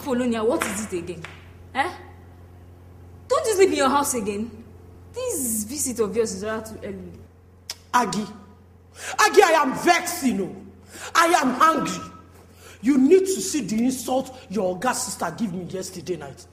Apollonia, what is it again? Eh? Don't you sleep in your house again? This visit of yours is rather too early. Aggie, I am vexed, you know. I am angry. You need to see the insult your Oga sister gave me yesterday night.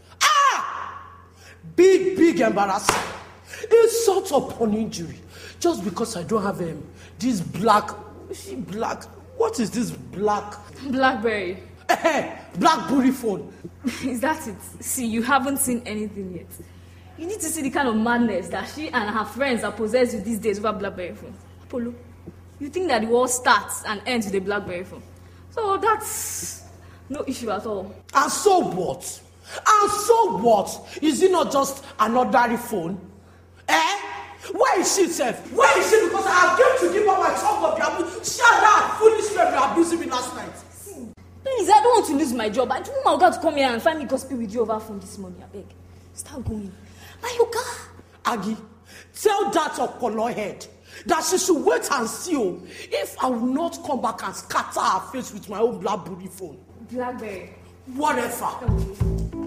Big embarrassing. Insult upon injury. Just because I don't have this black. What is this black? Blackberry. Blackberry phone. Is that it? See, you haven't seen anything yet. You need to see the kind of madness that she and her friends are possessed with these days over Blackberry phones. Apollo, you think that the world starts and ends with a Blackberry phone? So that's no issue at all. And so what? Is it not just an ordinary phone? Where is she, Seth? Where is she? Because I have came to give her my tongue of the abuse. She had that foolish friend abusing me last night. Please, I don't want to lose my job. I don't want my Oga to come here and find me gossiping with you over phone this morning. I beg. Start going. My Oga. Aggie, tell that Opolo head that she should wait and see if I will not come back and scatter her face with my own Blackberry phone. Blackberry. Whatever.